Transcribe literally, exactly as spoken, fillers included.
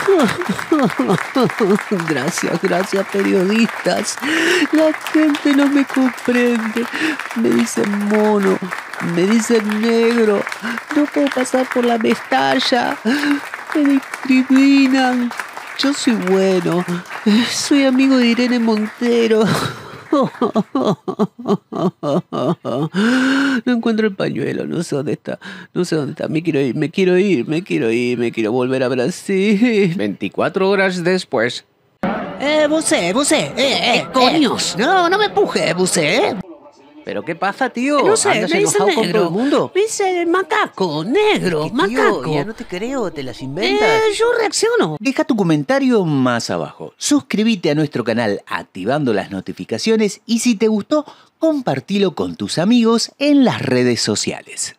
Gracias, gracias, periodistas. La gente no me comprende. Me dicen mono, me dicen negro. No puedo pasar por la Mestalla. Me discriminan. Yo soy bueno. Soy amigo de Irene Montero. No encuentro el pañuelo, no sé dónde está, no sé dónde está, me quiero ir, me quiero ir, me quiero ir, me quiero volver a Brasil. veinticuatro horas después. Eh, Busé, Busé, eh, eh, coños, no, no me empuje, Busé. ¿Pero qué pasa, tío? No sé, ¿Andas me dice enojado con todo negro, el mundo? me dice macaco, negro, ¿Qué, tío? macaco. Ya no te creo, te las inventas. Eh, yo reacciono. Deja tu comentario más abajo. Suscríbete a nuestro canal activando las notificaciones y si te gustó, compartilo con tus amigos en las redes sociales.